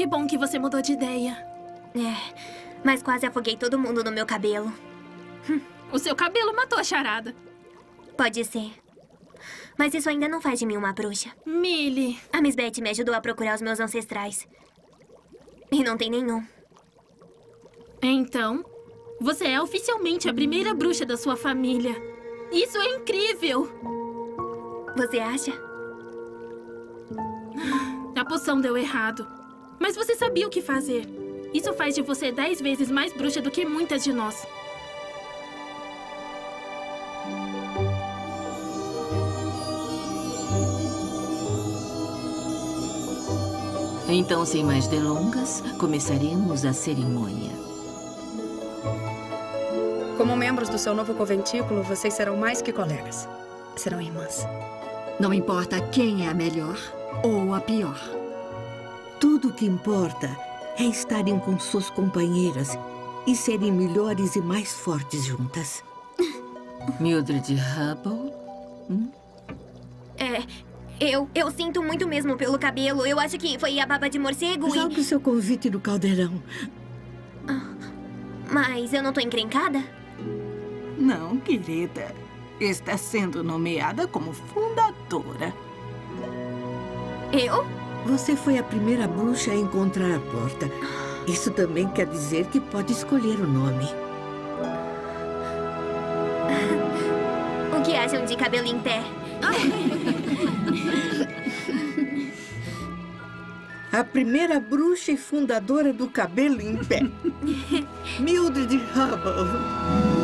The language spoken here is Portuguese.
Que bom que você mudou de ideia. É, mas quase afoguei todo mundo no meu cabelo. O seu cabelo matou a charada. Pode ser. Mas isso ainda não faz de mim uma bruxa. Millie. A Miss Betty me ajudou a procurar os meus ancestrais. E não tem nenhum. Então, você é oficialmente a primeira bruxa da sua família. Isso é incrível! Você acha? A poção deu errado. Mas você sabia o que fazer. Isso faz de você 10 vezes mais bruxa do que muitas de nós. Então, sem mais delongas, começaremos a cerimônia. Como membros do seu novo conventículo, vocês serão mais que colegas. Serão irmãs. Não importa quem é a melhor ou a pior. Tudo o que importa é estarem com suas companheiras e serem melhores e mais fortes juntas. Mildred Hubble? Eu sinto muito mesmo pelo cabelo. Eu acho que foi a baba de morcego Jogue o seu convite no caldeirão. Mas eu não tô encrencada? Não, querida. Está sendo nomeada como fundadora. Eu? Você foi a primeira bruxa a encontrar a porta. Isso também quer dizer que pode escolher o nome. O que acham de cabelo em pé? A primeira bruxa e fundadora do cabelo em pé. Mildred Hubble.